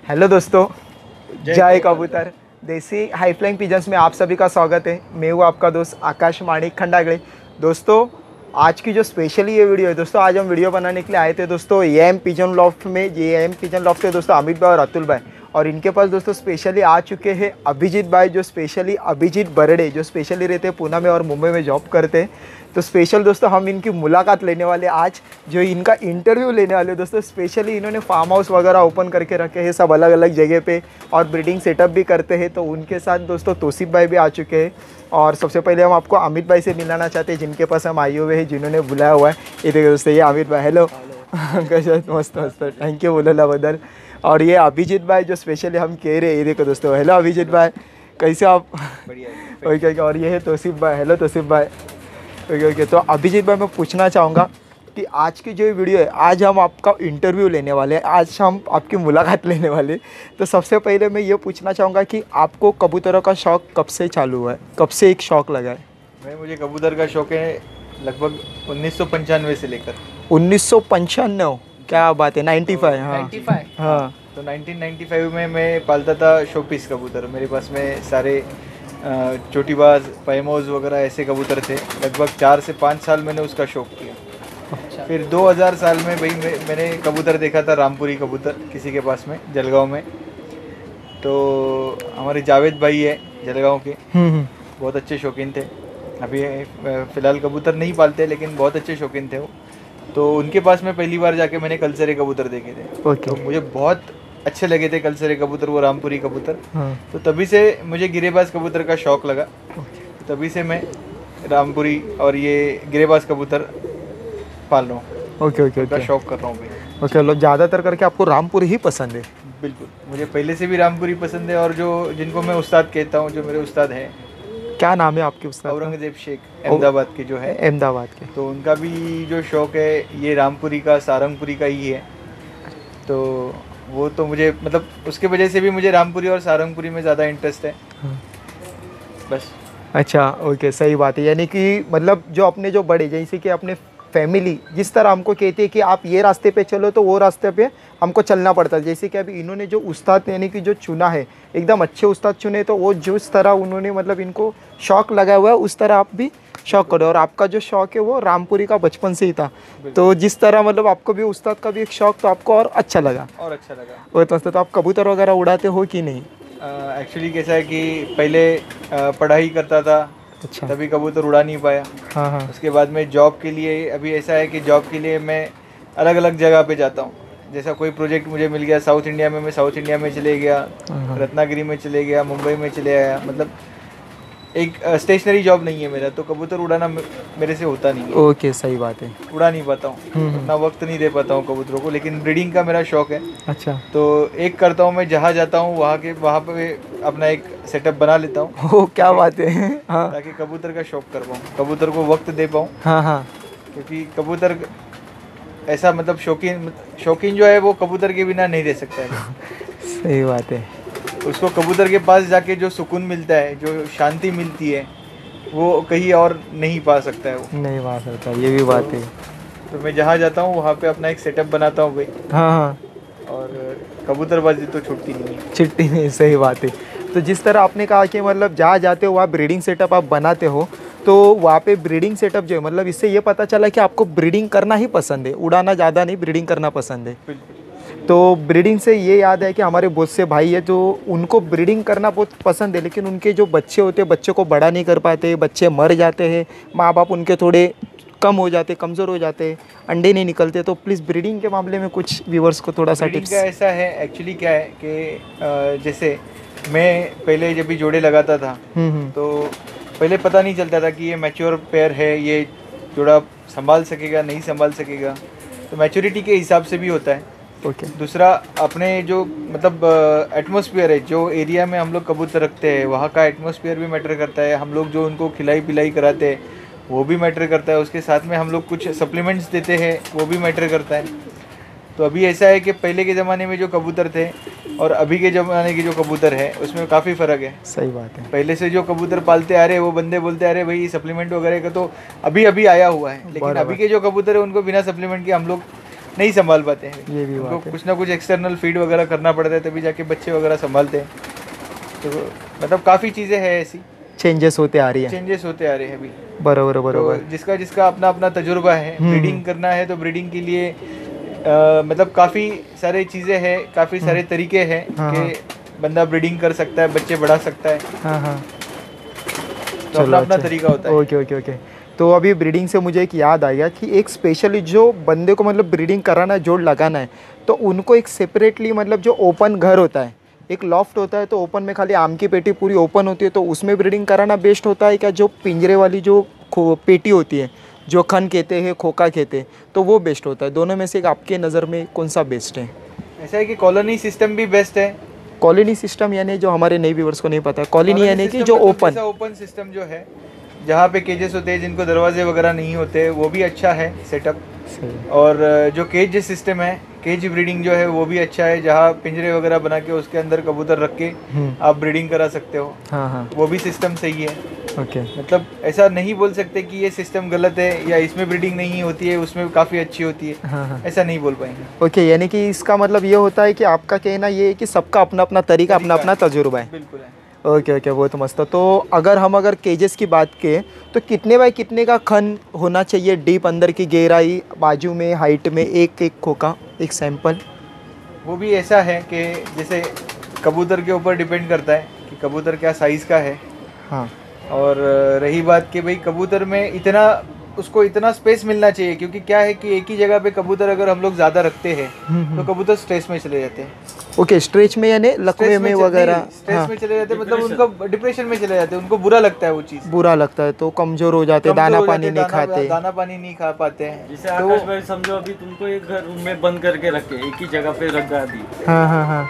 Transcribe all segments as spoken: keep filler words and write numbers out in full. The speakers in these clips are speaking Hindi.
हेलो दोस्तों, जय कबूतर देसी हाई फ्लाइंग पिजन्स में आप सभी का स्वागत है। मैं हूँ आपका दोस्त आकाश माणिक खंडागड़े। दोस्तों, आज की जो स्पेशली ये वीडियो है दोस्तों, आज हम वीडियो बनाने के लिए आए थे दोस्तों ये एम पिजन लॉफ्ट में। ये एम पिजन लॉफ्ट है दोस्तों अमित भाई और अतुल भाई, और इनके पास दोस्तों स्पेशली आ चुके हैं अभिजीत भाई, जो स्पेशली अभिजीत बरड़े, जो स्पेशली रहते हैं पुणे में और मुंबई में जॉब करते हैं। तो स्पेशल दोस्तों हम इनकी मुलाकात लेने वाले आज, जो इनका इंटरव्यू लेने वाले दोस्तों। स्पेशली इन्होंने फार्म हाउस वगैरह ओपन करके रखे हैं सब अलग अलग जगह पे, और ब्रीडिंग सेटअप भी करते हैं। तो उनके साथ दोस्तों तौसीफ भाई भी आ चुके हैं। और सबसे पहले हम आपको अमित भाई से मिलाना चाहते हैं, जिनके पास हम आए हुए हैं, जिन्होंने बुलाया हुआ है। ये देखिए दोस्तों, ये अमित भाई। हेलो कैसे? मस्त मस्त, थैंक यू बोलने बदल। और ये अभिजीत भाई जो स्पेशली हम कह रहे हैं, ये देखो दोस्तों। हेलो अभिजीत भाई, कैसे आप? बढ़िया। Okay okay. और ये है तौसीफ भाई। हेलो तौसीफ भाई। Okay okay. तो अभिजीत भाई, मैं पूछना चाहूँगा कि आज की जो वीडियो है, आज हम आपका इंटरव्यू लेने वाले हैं, आज हम आपकी मुलाकात लेने वाले हैं। तो सबसे पहले मैं ये पूछना चाहूँगा कि आपको कबूतरों का शौक़ कब से चालू हुआ है, कब से एक शौक़ लगा है? मैं मुझे कबूतर का शौक़ है लगभग उन्नीस सौ पंचानवे से लेकर उन्नीस सौ पंचानवे। क्या बात है, नाइन्टी फाइव। हाँ हाँ। तो नाइनटीन नाइंटी फाइव में मैं पालता था शोपीस कबूतर। मेरे पास में सारे चोटीबाज, पैमोज वगैरह ऐसे कबूतर थे। लगभग चार से पाँच साल मैंने उसका शौक़ किया। अच्छा। फिर दो हज़ार साल में भाई मैं, मैंने कबूतर देखा था, रामपुरी कबूतर किसी के पास में जलगांव में। तो हमारे जावेद भाई है जलगांव के, बहुत अच्छे शौकीन थे। अभी फ़िलहाल कबूतर नहीं पालते, लेकिन बहुत अच्छे शौकीन थे वो। तो उनके पास में पहली बार जाके मैंने कलसरे कबूतर देखे थे। okay. तो मुझे बहुत अच्छे लगे थे कलसरे कबूतर, वो रामपुरी कबूतर। हाँ. तो तभी से मुझे गिरेबाज कबूतर का शौक़ लगा। okay. तभी से मैं रामपुरी और ये गिरेबाज कबूतर पाल रहा हूँ। Okay okay okay. शौक़ कर रहा हूँ भाई। ओके। लो, ज़्यादातर करके आपको रामपुरी ही पसंद है? बिल्कुल, मुझे पहले से भी रामपुरी पसंद है। और जो जिनको मैं उस्ताद कहता हूँ, जो मेरे उस्ताद हैं, क्या नाम है आपके उस्ताद? औरंगजेब शेख, अहमदाबाद के जो है। अहमदाबाद के। तो उनका भी जो शौक़ है ये रामपुरी का, सारंगपुरी का ही है। तो वो तो मुझे मतलब उसके वजह से भी मुझे रामपुरी और सारंगपुरी में ज़्यादा इंटरेस्ट है। हाँ। बस। अच्छा ओके, सही बात है। यानी कि मतलब जो अपने जो बड़े, जैसे कि अपने फैमिली जिस तरह हमको कहती है कि आप ये रास्ते पे चलो, तो वो रास्ते पे हमको चलना पड़ता है। जैसे कि अभी इन्होंने जो उस्ताद यानी कि जो चुना है, एकदम अच्छे उस्ताद चुने, तो वो जिस तरह उन्होंने मतलब इनको शौक़ लगाया हुआ है, उस तरह आप भी शौक़ करो। और आपका जो शौक़ है वो रामपुरी का बचपन से ही था। तो जिस तरह मतलब आपको भी उस्ताद का भी एक शौक़, तो आपको और अच्छा लगा। और अच्छा लगा वो तो, तो आप कबूतर वगैरह उड़ाते हो कि नहीं? एक्चुअली कैसा है कि पहले आ, पढ़ाई करता था। अच्छा। तभी कबूतर उड़ा नहीं पाया। हाँ हाँ। उसके बाद में जॉब के लिए, अभी ऐसा है कि जॉब के लिए मैं अलग अलग जगह पे जाता हूँ। जैसा कोई प्रोजेक्ट मुझे मिल गया साउथ इंडिया में, मैं साउथ इंडिया में चले गया, रत्नागिरी में चले गया, मुंबई में चले आया। मतलब एक स्टेशनरी जॉब नहीं है मेरा, तो कबूतर उड़ाना मेरे से होता नहीं है। ओके, सही बात है। उड़ा नहीं पाता हूँ, उतना वक्त नहीं दे पाता हूँ कबूतरों को। लेकिन ब्रीडिंग का मेरा शौक़ है। अच्छा। तो एक करता हूँ मैं, जहाँ जाता हूँ वहाँ के वहाँ पे अपना एक सेटअप बना लेता हूँ। ओ, क्या बात है। हाँ। ताकि कबूतर का शौक़ कर पाऊँ, कबूतर को वक्त दे पाऊँ। हाँ हाँ। क्योंकि कबूतर ऐसा मतलब शौकीन शौकीन जो है वो कबूतर के बिना नहीं रह सकता है। सही बात है। उसको कबूतर के पास जाके जो सुकून मिलता है, जो शांति मिलती है, वो कहीं और नहीं पा सकता है। वो नहीं पा सकता, ये भी बात है। तो मैं जहाँ जाता हूँ वहाँ पे अपना एक सेटअप बनाता हूँ भाई। हाँ हाँ। और कबूतरबाजी तो छुट्टी नहीं है। छुट्टी नहीं, सही बात है। तो जिस तरह आपने कहा कि मतलब जहाँ जाते हो वहाँ ब्रीडिंग सेटअप आप बनाते हो, तो वहाँ पे ब्रीडिंग सेटअप जो है, मतलब इससे ये पता चला कि आपको ब्रीडिंग करना ही पसंद है, उड़ाना ज़्यादा नहीं, ब्रीडिंग करना पसंद है। तो ब्रीडिंग से ये याद है कि हमारे बहुत से भाई है जो उनको ब्रीडिंग करना बहुत पसंद है, लेकिन उनके जो बच्चे होते हैं, बच्चे को बड़ा नहीं कर पाते, बच्चे मर जाते हैं, माँ बाप उनके थोड़े कम हो जाते, कमज़ोर हो जाते, अंडे नहीं निकलते। तो प्लीज़ ब्रीडिंग के मामले में कुछ व्यूअर्स को थोड़ा सा टिप्स। का ऐसा है, एक्चुअली क्या है कि जैसे मैं पहले जब भी जोड़े लगाता था, तो पहले पता नहीं चलता था कि ये मैच्योर पेयर है, ये जोड़ा संभाल सकेगा नहीं संभाल सकेगा। तो मैच्योरिटी के हिसाब से भी होता है। ओके। okay. दूसरा, अपने जो मतलब एटमॉस्फेयर है, जो एरिया में हम लोग कबूतर रखते हैं, वहाँ का एटमॉस्फेयर भी मैटर करता है। हम लोग जो उनको खिलाई पिलाई कराते हैं वो भी मैटर करता है। उसके साथ में हम लोग कुछ सप्लीमेंट्स देते हैं, वो भी मैटर करता है। तो अभी ऐसा है कि पहले के ज़माने में जो कबूतर थे और अभी के ज़माने के जो कबूतर है, उसमें काफ़ी फ़र्क है। सही बात है। पहले से जो कबूतर पालते आ रहे, वो बंदे बोलते आ रहे भाई सप्लीमेंट वगैरह का तो अभी अभी आया हुआ है, लेकिन अभी के जो कबूतर है उनको बिना सप्लीमेंट के हम लोग नहीं संभाल पाते हैं। ये भी उनको बात है। कुछ ना कुछ एक्सटर्नल फीड वगैरह करना पड़ता है तभी जाके बच्चे वगैरह संभालते हैं। तो मतलब काफ़ी चीज़ें हैं ऐसी, चेंजेस होते आ रही है। चेंजेस होते आ रहे हैं अभी। बरोबर बरोबर। तो जिसका जिसका अपना अपना तजुर्बा है, ब्रीडिंग करना है तो ब्रीडिंग के लिए आ, मतलब काफ़ी सारे चीज़ें हैं, काफ़ी सारे तरीके हैं कि बंदा ब्रीडिंग कर सकता है, बच्चे बढ़ा सकता है। हाँ हाँ, तो अपना अपना तरीका होता है। Okay okay okay. तो अभी ब्रीडिंग से मुझे एक याद आया कि एक स्पेशली जो बंदे को मतलब ब्रीडिंग कराना है, जोड़ लगाना है, तो उनको एक सेपरेटली मतलब जो ओपन घर होता है, एक लॉफ्ट होता है, तो ओपन में खाली आम की पेटी पूरी ओपन होती है, तो उसमें ब्रीडिंग कराना बेस्ट होता है क्या? जो पिंजरे वाली जो खो पेटी होती है, जो खन कहते हैं, खोखा कहते हैं, तो वो बेस्ट होता है? दोनों में से एक आपके नज़र में कौन सा बेस्ट है? ऐसा है कि कॉलोनी सिस्टम भी बेस्ट है। कॉलोनी सिस्टम यानी जो हमारे नई व्यूअर्स को नहीं पता है, कॉलोनी यानी कि जो ओपन ओपन सिस्टम जो है, जहाँ पे केजेस होते हैं, जिनको दरवाजे वगैरह नहीं होते, वो भी अच्छा है सेटअप। और जो केज सिस्टम है, केज ब्रीडिंग जो है वो भी अच्छा है, जहाँ पिंजरे वगैरह बना के उसके अंदर कबूतर रख के आप ब्रीडिंग करा सकते हो। हाँ हाँ, वो भी सिस्टम सही है। ओके। मतलब ऐसा नहीं बोल सकते कि ये सिस्टम गलत है या इसमें ब्रीडिंग नहीं होती है, उसमें काफ़ी अच्छी होती है। हाँ हाँ, ऐसा नहीं बोल पाएंगे। ओके। यानी कि इसका मतलब ये होता है कि आपका कहना ये है कि सबका अपना अपना तरीका, अपना अपना तजुर्बा है। बिल्कुल है। ओके ओके, बहुत मस्त। तो अगर हम अगर केजेस की बात करें तो कितने बाय कितने का खन होना चाहिए? डीप, अंदर की गहराई, बाजू में, हाइट में, एक एक खोखा, एक सैंपल? वो भी ऐसा है कि जैसे कबूतर के ऊपर डिपेंड करता है कि कबूतर क्या साइज़ का है। हाँ, और रही बात कि भाई कबूतर में इतना उसको इतना स्पेस मिलना चाहिए, क्योंकि क्या है कि एक ही जगह पे कबूतर अगर हम लोग ज़्यादा रखते हैं तो कबूतर स्ट्रेस में चले जाते हैं। ओके, स्ट्रेच में यानी लकवे में वगैरह? स्ट्रेस हाँ, में चले जाते हैं, मतलब उनको डिप्रेशन में चले जाते हैं, उनको बुरा लगता है वो चीज़। बुरा लगता है तो कमजोर हो जाते, दाना पानी नहीं खाते, दाना पानी नहीं खा पाते हैं। जैसे आकाश भाई समझो अभी तुमको एक घर रूम में बंद करके रखे, एक ही जगह पे रख दी। हाँ हाँ हाँ,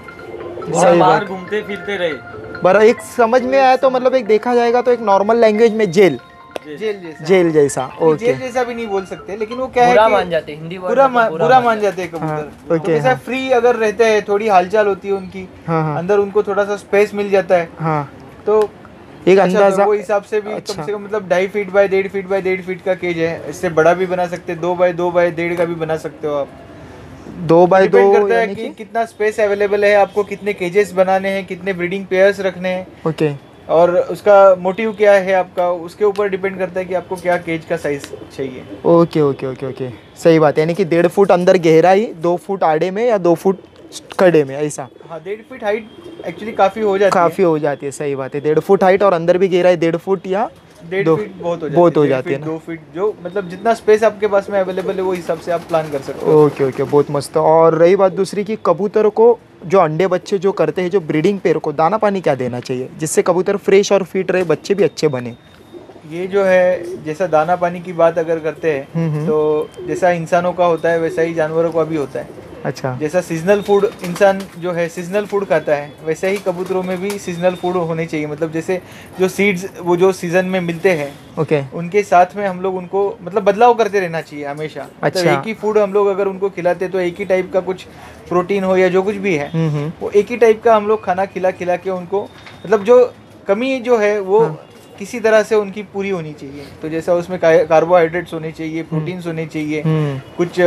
सही बाहर घूमते फिरते रहे। बरा एक समझ में आया तो मतलब एक देखा जाएगा तो एक नॉर्मल लैंग्वेज में जेल जेल जैसा जेल जैसा ओके। जेल जैसा भी नहीं बोल सकते, लेकिन वो क्या है बुरा कि मान जाते हैं, हिंदी वर्ड बुरा में मा, बुरा बुरा मान मान जाते हैं कबूतर। हाँ, तो जैसा फ्री अगर रहते हैं, थोड़ी हालचाल होती है उनकी, हाँ हाँ अंदर उनको थोड़ा सा स्पेस मिल जाता है, हाँ, तो एक अच्छा, अंदाजा। तो वो हिसाब से भी अच्छा। कम से कम मतलब ढाई फीट बाय डेढ़ फीट बाय डेढ़ फीट का केज है। इससे बड़ा भी बना सकते हैं, दो बाय दो बाय डेढ़ का भी बना सकते हो आप। दो बाय दो डिपेंड करता है यानी कि कि कितना स्पेस अवेलेबल है आपको, कितने केजेस बनाने हैं, कितने ब्रीडिंग पेयर्स रखने हैं, ओके और उसका मोटिव क्या है आपका, उसके ऊपर डिपेंड करता है कि आपको क्या केज का साइज चाहिए। ओके ओके ओके ओके, सही बात है। यानी कि डेढ़ फुट अंदर गहराई, दो फुट आड़े में या दो फुट कड़े में, ऐसा? हाँ, डेढ़ फीट हाइट एक्चुअली काफ़ी हो जाती काफ़ी हो जाती है, सही बात है। डेढ़ फुट हाइट और अंदर भी गहराई डेढ़ फुट या है। डेढ़ दो फीट बहुत हो जाती बहुत है, हो डेढ़ जाती है फीट, ना? दो फीट, जो मतलब जितना स्पेस आपके पास में अवेलेबल है वो हिसाब से आप प्लान कर सकते हो। ओके ओके, बहुत मस्त। और रही बात दूसरी कि कबूतर को जो अंडे बच्चे जो करते हैं, जो ब्रीडिंग पेयर को दाना पानी क्या देना चाहिए जिससे कबूतर फ्रेश और फिट रहे, बच्चे भी अच्छे बने? ये जो है, जैसा दाना पानी की बात अगर करते हैं तो जैसा इंसानों का होता है वैसा ही जानवरों का भी होता है। अच्छा, जैसा सीजनल फूड इंसान जो है सीजनल फूड खाता है, वैसे ही कबूतरों में भी सीजनल फूड होने चाहिए। मतलब जैसे जो सीड्स वो जो सीजन में मिलते हैं, ओके, उनके साथ में हम लोग उनको मतलब बदलाव करते रहना चाहिए हमेशा। मतलब अच्छा। एक ही फूड हम लोग अगर उनको खिलाते तो एक ही टाइप का कुछ प्रोटीन हो या जो कुछ भी है, हम्म हम्म, वो एक ही टाइप का हम लोग खाना खिला खिला के उनको, मतलब जो कमी जो है वो किसी तरह से उनकी पूरी होनी चाहिए। तो जैसा उसमें कार्बोहाइड्रेट्स होने चाहिए, प्रोटीन्स होने चाहिए, हम्म, कुछ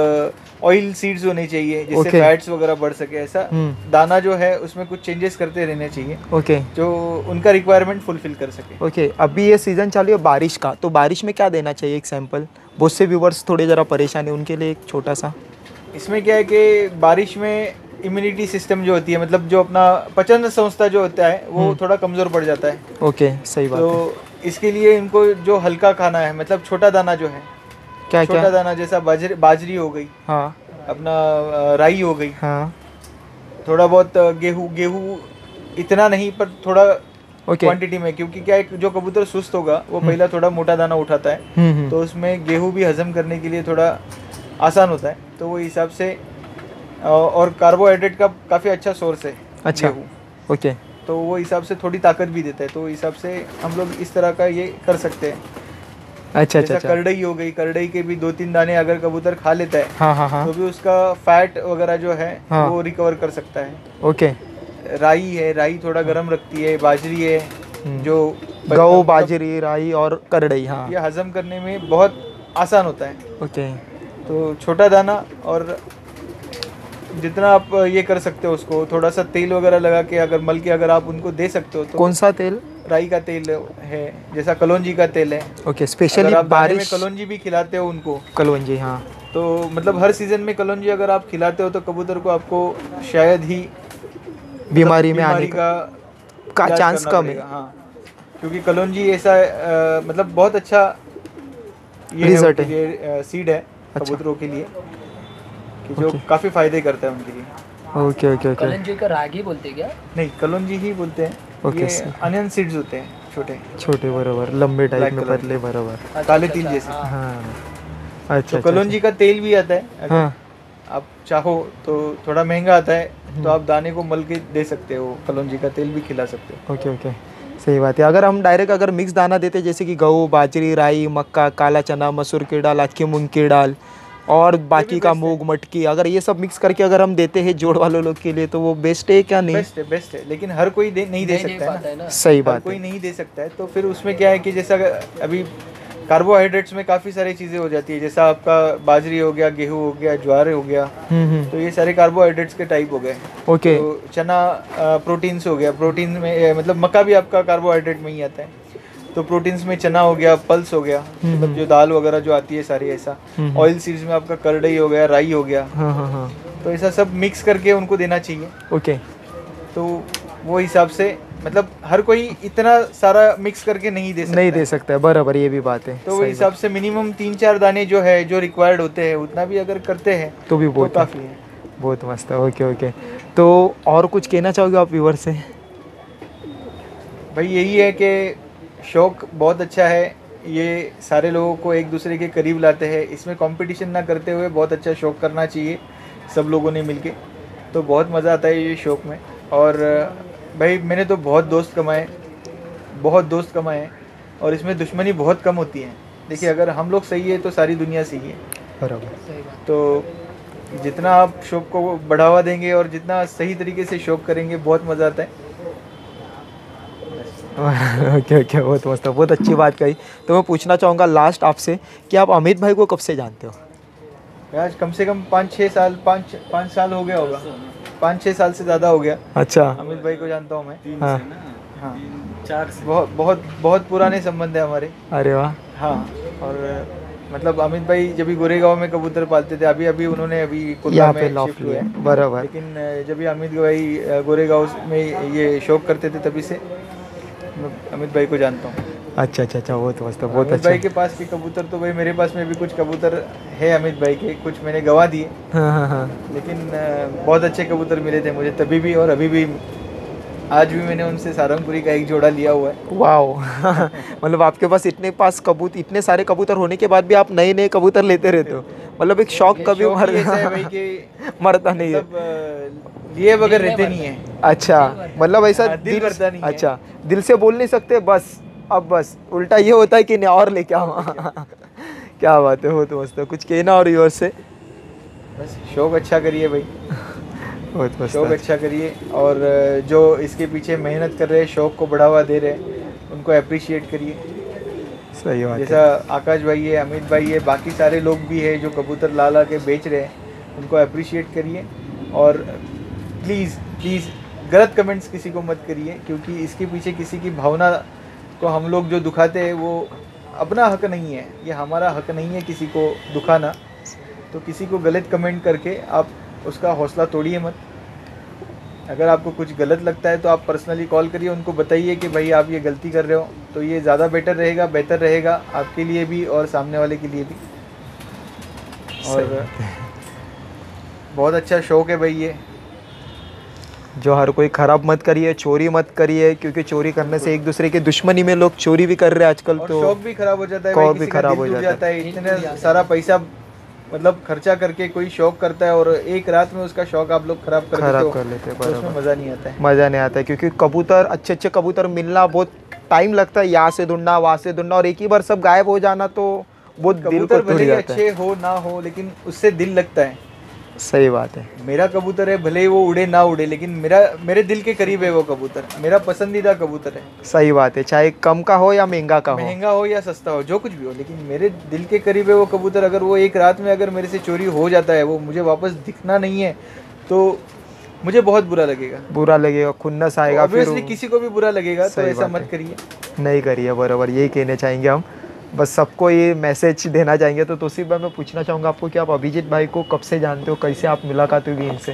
ऑयल सीड्स होने चाहिए जिससे Okay. फैट्स वगैरह बढ़ सके। ऐसा हम्म, दाना जो है उसमें कुछ चेंजेस करते रहने चाहिए ओके जो उनका रिक्वायरमेंट फुलफिल कर सके। ओके। अभी ये सीज़न चालू है बारिश का, तो बारिश में क्या देना चाहिए? एक सैंपल, बहुत से व्यूवर्स थोड़े ज़रा परेशान है, उनके लिए एक छोटा सा। इसमें क्या है कि बारिश में इम्यूनिटी सिस्टम जो होती है, मतलब जो अपना पचन संस्था जो होता है वो थोड़ा कमज़ोर पड़ जाता है। ओके, सही बात है। तो इसके लिए इनको जो हल्का खाना है, मतलब छोटा दाना जो है, क्या छोटा क्या? दाना जैसा बाजरी बाजरी हो गई, हाँ अपना अ, राई हो गई, हाँ, थोड़ा बहुत अ, गेहूँ गेहूँ इतना नहीं पर थोड़ा ओके, क्वांटिटी में, क्योंकि क्या है जो कबूतर सुस्त होगा वो पहला थोड़ा मोटा दाना उठाता है, हम्म हम्म, तो उसमें गेहूँ भी हजम करने के लिए थोड़ा आसान होता है। तो वो हिसाब से अ, और कार्बोहाइड्रेट का काफ़ी अच्छा सोर्स है अच्छा, गेहूँ, ओके, तो वो हिसाब से थोड़ी ताकत भी देता है। तो हिसाब से हम लोग इस तरह का ये कर सकते हैं। अच्छा अच्छा जैसा अच्छा, करडई हो गई, करडई के भी दो तीन दाने अगर कबूतर खा लेता है हाँ हाँ हाँ, तो भी उसका फैट वगैरह जो है हाँ। वो रिकवर कर सकता है। ओके, राई है, राई थोड़ा गर्म रखती है, बाजरी है जो गऊ, बाजरी, राई और करड़ई, हाँ, ये हजम करने में बहुत आसान होता है। ओके। तो छोटा दाना और जितना आप ये कर सकते हो उसको थोड़ा सा तेल वगैरह लगा के अगर मल के अगर आप उनको दे सकते हो तो। कौन सा तेल? राई का तेल है, जैसा कलौंजी का तेल है। ओके, स्पेशली अगर आप दाने में बारिश कलौंजी भी खिलाते हो उनको, कलौंजी, हाँ, तो मतलब हर सीजन में कलौंजी अगर आप खिलाते हो तो कबूतर को आपको शायद ही बीमारी में बीमारी आने का का इलाज चांस करना कम है। पड़ेगा। हाँ, क्योंकि कलौंजी ऐसा अ, मतलब बहुत अच्छा ये Result है, ये सीड है अच्छा। कबूतरों के लिए कि जो काफ़ी फायदे करता है उनके लिए। ओके ओके ओके, कलंजी का रागी बोलते क्या? नहीं, कलौंजी ही बोलते हैं। ओके, ये सही। अनियन सीड्स होते हैं छोटे छोटे, बरोबर, लंबे टाइप Black में, color पतले, बरोबर। अच्छा, काले अच्छा, तिल अच्छा, जैसे। हाँ। हाँ, अच्छा तो अच्छा, कलौंजी का तेल भी आता है, अगर हाँ, आप चाहो तो थोड़ा महंगा आता है तो आप दाने को मल के दे सकते हो, कलौंजी का तेल भी खिला सकते हो। ओके ओके, सही बात है। अगर हम डायरेक्ट अगर मिक्स दाना देते जैसे कि गेहूँ, बाजरी, राई, मक्का, काला चना, मसूर की दाल, अक्की मूंग की दाल और बाकी का best है। मूंग, मटकी, अगर ये सब मिक्स करके अगर हम देते हैं जोड़ वालों लोग के लिए तो वो बेस्ट है क्या? नहीं, बेस्ट है, बेस्ट है, लेकिन हर कोई दे, नहीं दे नहीं दे सकता है पाता है ना। ना। सही हर बात कोई है। नहीं दे सकता है, तो फिर उसमें क्या है कि जैसा अभी कार्बोहाइड्रेट्स में काफ़ी सारी चीज़ें हो जाती है, जैसा आपका बाजरी हो गया, गेहूँ हो गया, ज्वार हो गया, हम्म हम्म, तो ये सारे कार्बोहाइड्रेट्स के टाइप हो गए। ओके, तो चना प्रोटीन्स हो गया, प्रोटीन में ए, मतलब मक्का भी आपका कार्बोहाइड्रेट में ही आता है। तो प्रोटीन्स में चना हो गया, पल्स हो गया, मतलब जो दाल वगैरह जो आती है सारी, ऐसा हम्म। ऑयल सीड्स में आपका करडई हो गया, राई हो गया, हाँ हाँ हाँ, तो ऐसा सब मिक्स करके उनको देना चाहिए। ओके, तो वो हिसाब से मतलब हर कोई इतना सारा मिक्स करके नहीं दे सकता नहीं है। दे सकता है, बराबर, ये भी बात है। तो वो सही हिसाब से मिनिमम तीन चार दाने जो है जो रिक्वायर्ड होते हैं उतना भी अगर करते हैं बात। तो भी तो बहुत है, काफ़ी है। बहुत मस्त है। ओके ओके, तो और कुछ कहना चाहोगे आप व्यूअर से? भाई यही है कि शौक बहुत अच्छा है, ये सारे लोगों को एक दूसरे के करीब लाते हैं। इसमें कंपटीशन ना करते हुए बहुत अच्छा शौक करना चाहिए सब लोगों ने मिलके, तो बहुत मज़ा आता है ये शौक में। और भाई मैंने तो बहुत दोस्त कमाए, बहुत दोस्त कमाए हैं, और इसमें दुश्मनी बहुत कम होती है। देखिए, अगर हम लोग सही है तो सारी दुनिया सही है। बराबर, सही बात। तो जितना आप शौक को बढ़ावा देंगे और जितना सही तरीके से शौक करेंगे, बहुत मज़ा आता है। ओके ओके, बहुत मस्त है, बहुत अच्छी बात कही। तो मैं पूछना चाहूँगा लास्ट आपसे कि आप अमित भाई को कब से जानते हो? आज कम से कम पाँच छः साल पाँच पाँच साल हो गया होगा, पाँच छः साल से ज़्यादा हो गया। अच्छा, अमित भाई को जानता हूँ मैं। तीन हाँ। से ना, हाँ, तीन चार से। बहुत बहुत बहुत पुराने संबंध है हमारे। अरे वाह, हाँ, और मतलब अमित भाई जब भी गोरेगांव में कबूतर पालते थे, अभी अभी उन्होंने अभी कुल्ला यहाँ पे में लॉफ्ट शिफ्ट हुए लिया, हैं। बराबर। लेकिन जब भी अमित भाई गोरेगांव में ये शौक करते थे तभी से मैं अमित भाई को जानता हूँ। अच्छा अच्छा अच्छा, बहुत मस्त है, बहुत अमित अच्छा। भाई के पास के कबूतर तो भाई मेरे पास में भी कुछ कबूतर है अमित भाई के, कुछ मैंने गवा दिए, हाँ हाँ हाँ, लेकिन अ, बहुत अच्छे कबूतर मिले थे मुझे तभी भी, और अभी भी, आज भी मैंने उनसे सारंगपुरी का एक जोड़ा लिया हुआ है। वाओ मतलब आपके पास इतने पास कबूतर, इतने सारे कबूतर होने के बाद भी आप नए नए कबूतर लेते रहते हो, मतलब एक शौक कभी शौक मर ही ऐसा है भाई कि मरता नहीं है। मतलब अ, लिए बगैर रहते नहीं है। अच्छा, मतलब ऐसा हाँ, दिल भरता नहीं है। अच्छा, दिल से बोल नहीं सकते बस, अब बस उल्टा ये होता है कि नहीं और लेके आओ क्या बात है, बहुत मस्त है। कुछ कहना और व्यूअर्स से? बस शौक अच्छा करिए भाई, बहुत मस्त शौक है। अच्छा करिए, और अ, जो इसके पीछे मेहनत कर रहे हैं, शौक को बढ़ावा दे रहे हैं, उनको अप्रिशिएट करिए। सही बात जैसा है, आकाश भाई है, अमित भाई है, बाकी सारे लोग भी है जो कबूतर ला ला के बेच रहे हैं, उनको अप्रिशिएट करिए। और प्लीज़ प्लीज़ गलत कमेंट्स किसी को मत करिए, क्योंकि इसके पीछे किसी की भावना को हम लोग जो दुखाते हैं वो अपना हक नहीं है, ये हमारा हक नहीं है किसी को दुखाना। तो किसी को गलत कमेंट करके आप उसका हौसला तोड़िए मत। अगर आपको कुछ गलत लगता है तो आप पर्सनली कॉल करिए, उनको बताइए कि भाई आप ये गलती कर रहे हो, तो ये ज़्यादा बेटर रहेगा, बेहतर रहेगा आपके लिए भी और सामने वाले के लिए भी। और बहुत अच्छा शौक है भाई ये, जो हर कोई खराब मत करिए, चोरी मत करिए, क्योंकि चोरी करने से एक दूसरे की दुश्मनी में लोग चोरी भी कर रहे हैं आजकल। और तो शौक भी खराब हो जाता है शौक भाई, भी किसी का खराब दिल हो टूट जाता जाता है। इतना सारा पैसा मतलब खर्चा करके कोई शौक करता है और एक रात में उसका शौक आप लोग खराब कर देते खराब हो, कर लेते हैं, तो उसमें बराबर। मज़ा नहीं आता है। मज़ा नहीं आता है, क्योंकि कबूतर, अच्छे अच्छे कबूतर मिलना बहुत टाइम लगता है, यहाँ से ढूंढना, वहाँ से ढूंढना, और एक ही बार सब गायब हो जाना तो बहुत दिल को कबूतर टूट भले ही जाता है। अच्छे हो ना हो, लेकिन उससे दिल लगता है। सही बात है। मेरा कबूतर है, भले ही वो उड़े ना उड़े, लेकिन मेरा मेरे दिल के करीब है वो कबूतर, मेरा पसंदीदा कबूतर है। सही बात है, चाहे कम का हो या महंगा का हो। महंगा हो या सस्ता हो, जो कुछ भी हो, लेकिन मेरे दिल के करीब है वो कबूतर। अगर वो एक रात में अगर मेरे से चोरी हो जाता है, वो मुझे वापस दिखना नहीं है, तो मुझे बहुत बुरा लगेगा। बुरा लगेगा, खुन्नस आएगा, फिर ऑब्वियसली किसी को भी बुरा लगेगा, तो सही ऐसा बात मत करिए। नहीं करिए, बराबर यही कहने चाहेंगे हम, बस सबको ये मैसेज देना चाहेंगे। तो तोसीफ भाई मैं पूछना चाहूँगा आपको कि आप अभिजीत भाई को कब से जानते हो, कैसे आप मुलाकात हुई इनसे?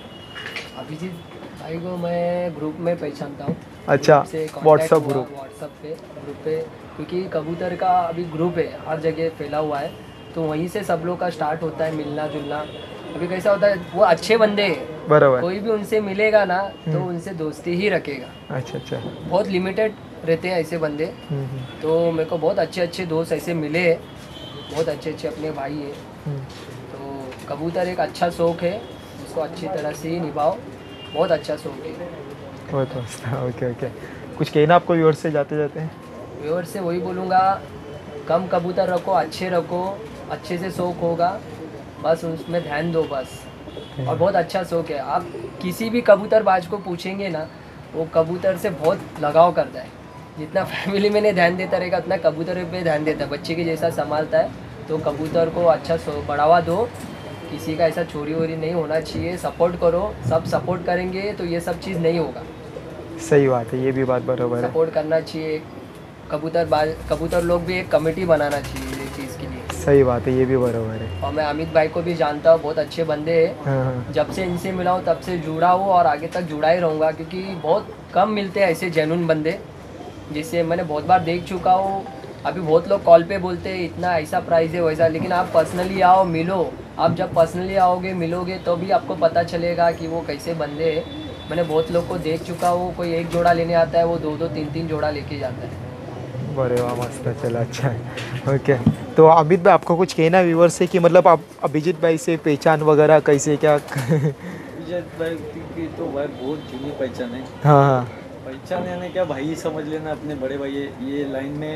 अभिजीत भाई को मैं ग्रुप में पहचानता हूँ। अच्छा, ग्रुप से contact व्हाट्सएप हुआ, ग्रुप। व्हाट्सएप पे ग्रुप पे, क्योंकि कबूतर का अभी ग्रुप है, हर जगह फैला हुआ है, तो वहीं से सब लोग का स्टार्ट होता है मिलना जुलना। अभी कैसा होता है, वो अच्छे बंदे हैं, बराबर। कोई भी उनसे मिलेगा ना तो उनसे दोस्ती ही रखेगा। अच्छा अच्छा। बहुत लिमिटेड रहते हैं ऐसे बंदे, हम्म, हम्म, तो मेरे को बहुत अच्छे अच्छे दोस्त ऐसे मिले हैं, बहुत अच्छे अच्छे अपने भाई हैं। हम्म। तो कबूतर एक अच्छा शौक़ है, उसको अच्छी तरह से ही निभाओ, बहुत अच्छा शौक़ है। बहुत मस्त। ओके ओके, कुछ कहना आपको व्यूअर्स से जाते जाते हैं? व्यूअर से वही बोलूँगा, कम कबूतर रखो, अच्छे रखो, अच्छे से शौक़ होगा, बस उसमें ध्यान दो बस। और बहुत अच्छा शौक़ है, आप किसी भी कबूतरबाज को पूछेंगे ना, वो कबूतर से बहुत लगाव करता है। जितना फैमिली में नहीं ध्यान देता रहेगा, उतना कबूतर पे ध्यान देता है, बच्चे के जैसा संभालता है। तो कबूतर को अच्छा बढ़ावा दो, किसी का ऐसा चोरी वोरी नहीं होना चाहिए, सपोर्ट करो, सब सपोर्ट करेंगे तो ये सब चीज़ नहीं होगा। सही बात है, ये भी बात बराबर है। सपोर्ट करना चाहिए, कबूतर बाज कबूतर लोग भी एक कमेटी बनाना चाहिए ये चीज़ के लिए। सही बात है, ये भी बराबर है। और मैं अमित भाई को भी जानता हूँ, बहुत अच्छे बंदे हैं। हाँ हाँ। जब से इनसे मिला हूँ तब से जुड़ा हूँ और आगे तक जुड़ा ही रहूँगा, क्योंकि बहुत कम मिलते हैं ऐसे जेन्युइन बंदे, जिससे मैंने बहुत बार देख चुका हूँ। अभी बहुत लोग कॉल पे बोलते हैं इतना ऐसा प्राइस है वैसा, लेकिन आप पर्सनली आओ मिलो, आप जब पर्सनली आओगे मिलोगे तो भी आपको पता चलेगा कि वो कैसे बंदे हैं। मैंने बहुत लोग को देख चुका हूँ, कोई एक जोड़ा लेने आता है, वो दो दो तीन तीन जोड़ा लेके जाता है। बड़े वाह, मस्त है, चलो अच्छा है। ओके, तो अमित भाई आपको कुछ कहना व्यूअर से कि मतलब आप अभिजीत भाई से पहचान वगैरह कैसे क्या? अभिजीत भाई की तो भाई बहुत जूनी पहचान है। हाँ हाँ। पहचान यानी क्या, भाई ही समझ लेना, अपने बड़े भाई है। ये लाइन में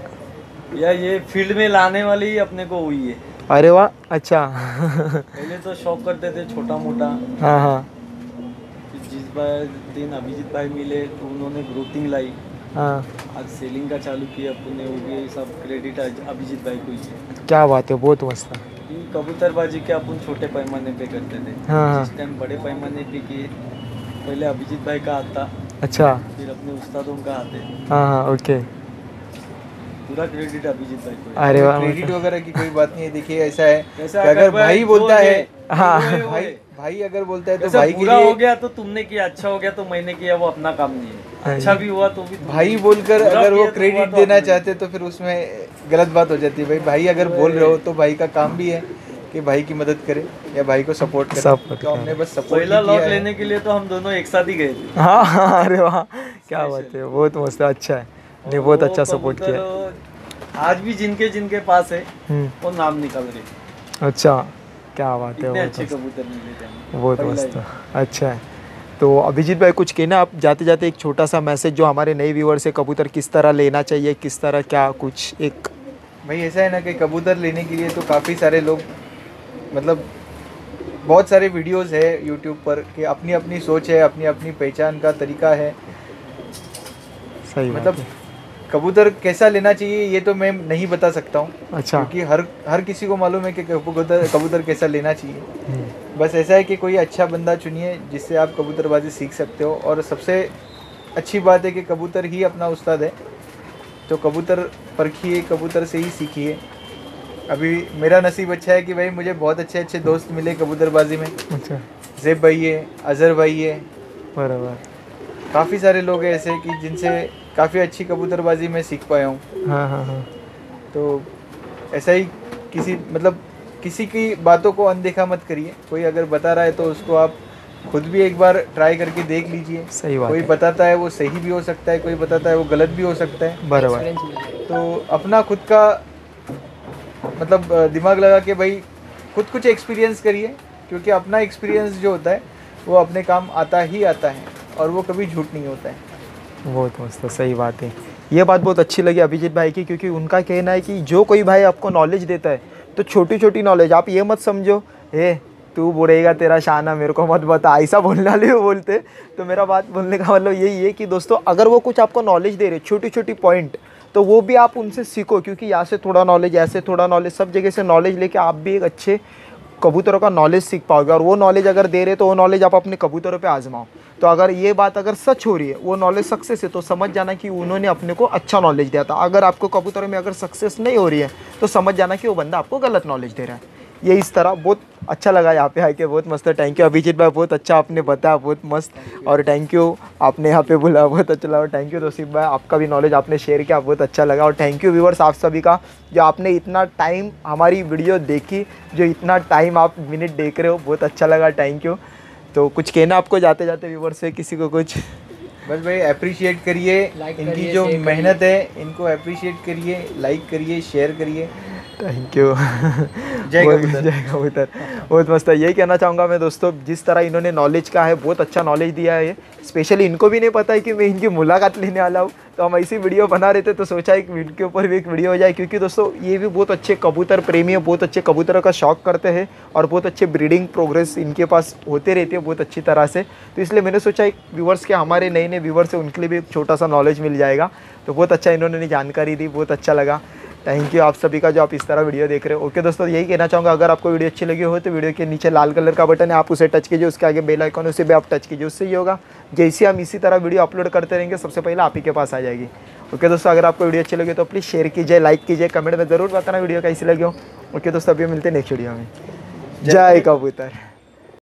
या ये फील्ड में लाने वाली ही अपने को हुई है। अरे वाह, अच्छा। पहले तो शौक करते थे छोटा मोटा। हाँ हाँ। जिस बार दिन अभिजीत भाई मिले तो उन्होंने ग्रोथिंग लाई, हाँ। आज सेलिंग का चालू किया अपने, वो भी सब क्रेडिट आज अभिजीत भाई को ही है। क्या बात है, बहुत मस्त। कि कबूतरबाजी के अपन छोटे पैमाने पे करते थे, हाँ। जिस टाइम बड़े पैमाने पे किए, पहले अभिजीत भाई का आता, अच्छा। फिर अपने उस्तादों का आते। हाँ हाँ, ओके। पूरा क्रेडिट अभिजीत भाई को है। अरे वाह, क्रेडिट वगैरह की कोई बात नहीं है। देखिए ऐसा है ऐसा कि अगर भाई जो बोलता है, हाँ। वो है, वो भाई है। भाई अगर बोलता है तो ऐसा भाई के बुरा हो लिए, गया तो तुमने किया, अच्छा हो गया तो मैंने किया, वो अपना काम नहीं है। अच्छा भी हुआ तो भी भाई बोलकर बुरा अगर वो किया तो क्रेडिट हुआ तो देना अपने। चाहते तो फिर उसमें गलत बात हो जाती है। भाई भाई अगर बोल रहे हो तो भाई का काम भी है कि भाई की मदद करे या भाई को सपोर्ट करे। Support तो हमने बस सपोर्ट पहला किया लॉट है। लेने के लिए तो हम दोनों एक साथ ही गए थे। हाँ हाँ, अरे वाह, क्या बात है, बहुत मस्त, अच्छा है, ने बहुत वो अच्छा सपोर्ट किया। कबूतर आज भी जिनके जिनके पास है हम्म, वो नाम निकल रहे। अच्छा, क्या बात है, इतने बहुत अच्छे मस्त, कबूतर मिले थे हमें। बहुत पहला मस्त, ही। अच्छा है। तो अभिजीत भाई कुछ कहना आप जाते जाते, एक छोटा सा मैसेज जो हमारे नए व्यूअर से कबूतर किस तरह लेना चाहिए, किस तरह क्या कुछ एक। भाई ऐसा है ना कि कबूतर लेने के लिए तो काफ़ी सारे लोग, मतलब बहुत सारे वीडियोस है यूट्यूब पर कि अपनी अपनी सोच है, अपनी अपनी पहचान का तरीका है। सही बात मतलब है। कबूतर कैसा लेना चाहिए ये तो मैं नहीं बता सकता हूँ, अच्छा। क्योंकि हर हर किसी को मालूम है कि कबूतर कबूतर कैसा लेना चाहिए। हम्म, बस ऐसा है कि कोई अच्छा बंदा चुनिए जिससे आप कबूतरबाजी सीख सकते हो। और सबसे अच्छी बात है कि कबूतर ही अपना उस्ताद है, तो कबूतर परखिए, कबूतर से ही सीखिए। अभी मेरा नसीब अच्छा है कि भाई मुझे बहुत अच्छे अच्छे दोस्त मिले कबूतरबाजी में। अच्छा, ज़ेब भाई है, अज़हर भाई है, बराबर। काफ़ी सारे लोग हैं ऐसे कि जिनसे काफ़ी अच्छी कबूतरबाजी में सीख पाया हूँ। हाँ हाँ हाँ, तो ऐसा ही किसी मतलब किसी की बातों को अनदेखा मत करिए। कोई अगर बता रहा है तो उसको आप खुद भी एक बार ट्राई करके देख लीजिए। सही बात कोई है, बताता है वो सही भी हो सकता है, कोई बताता है वो गलत भी हो सकता है। बराबर। एक्सपीरियंस मिल जाएगा। तो अपना खुद का मतलब अ, दिमाग लगा के भाई खुद कुछ एक्सपीरियंस करिए, क्योंकि अपना एक्सपीरियंस जो होता है वो अपने काम आता ही आता है और वो कभी झूठ नहीं होता है। बहुत मस्त, सही बात है। ये बात बहुत अच्छी लगी अभिजीत भाई की, क्योंकि उनका कहना है कि जो कोई भाई आपको नॉलेज देता है तो छोटी छोटी नॉलेज, आप ये मत समझो ए तू बोलेगा तेरा शाना मेरे को मत बता, ऐसा बोलने वाले वो बोलते। तो मेरा बात बोलने का मतलब यही है कि दोस्तों अगर वो कुछ आपको नॉलेज दे रहे छोटी छोटी पॉइंट, तो वो भी आप उनसे सीखो, क्योंकि यहाँ से थोड़ा नॉलेज, ऐसे थोड़ा नॉलेज, सब जगह से नॉलेज लेके आप भी एक अच्छे कबूतरों का नॉलेज सीख पाओगे। और वो नॉलेज अगर दे रहे तो वो नॉलेज आप अपने कबूतरों पे आजमाओ। तो अगर ये बात अगर सच हो रही है, वो नॉलेज सक्सेस है, तो समझ जाना कि उन्होंने अपने को अच्छा नॉलेज दिया था। अगर आपको कबूतरों में अगर सक्सेस नहीं हो रही है, तो समझ जाना कि वो बंदा आपको गलत नॉलेज दे रहा है। ये इस तरह बहुत अच्छा लगा यहाँ पे आके, बहुत मस्त है। थैंक यू अभिजीत भाई, बहुत अच्छा आपने बताया, बहुत मस्त। और थैंक यू आपने यहाँ पे बोला, बहुत अच्छा लगा। थैंक यू तौसीफ भाई, आपका भी नॉलेज आपने शेयर किया, बहुत अच्छा लगा। और थैंक यू व्यूवर्स आप सभी का, जो आपने इतना टाइम हमारी वीडियो देखी, जो इतना टाइम आप मिनट देख रहे हो, बहुत अच्छा लगा, थैंक यू। तो कुछ कहना आपको जाते जाते व्यूवर्स से, किसी को कुछ? बस भाई अप्रिशिएट करिए Like इनकी करिए, जो share मेहनत है, इनको अप्रिशिएट करिए, लाइक करिए, शेयर करिए। Thank you. जय बहुत- कबूतर। जय कबूतर, बहुत मस्त है। यही कहना चाहूँगा मैं दोस्तों, जिस तरह इन्होंने नॉलेज का है, बहुत अच्छा नॉलेज दिया है। स्पेशली इनको भी नहीं पता है कि मैं इनकी मुलाकात लेने वाला हूँ, तो हम ऐसी वीडियो बना रहे थे, तो सोचा एक इनके ऊपर भी एक वीडियो हो जाए, क्योंकि दोस्तों ये भी बहुत अच्छे कबूतर प्रेमी है, बहुत अच्छे कबूतरों का शौक करते हैं, और बहुत अच्छे ब्रीडिंग प्रोग्रेस इनके पास होते रहते हैं बहुत अच्छी तरह से। तो इसलिए मैंने सोचा एक व्यूवर्स के, हमारे नए नए व्यूवर्स हैं, उनके लिए भी एक छोटा सा नॉलेज मिल जाएगा। तो बहुत अच्छा इन्होंने जानकारी दी, बहुत अच्छा लगा। थैंक यू आप सभी का, जो आप इस तरह वीडियो देख रहे हो। ओके दोस्तों, यही कहना चाहूँगा, अगर आपको वीडियो अच्छी लगी हो तो वीडियो के नीचे लाल कलर का बटन है, आप उसे टच कीजिए, उसके आगे बेल आइकन, उसे भी आप टच कीजिए। उससे ये होगा, जैसे हम इसी तरह वीडियो अपलोड करते रहेंगे, सबसे पहले आप ही के पास आ जाएगी। ओके दोस्तों, अगर आपको वीडियो अच्छी लगी तो प्लीज़ शेयर कीजिए, लाइक कीजिए, कमेंट में ज़रूर बताना वीडियो कैसी लगी हो। ओके दोस्तों, अभी मिलते हैं नेक्स्ट वीडियो में। जय कबूतर।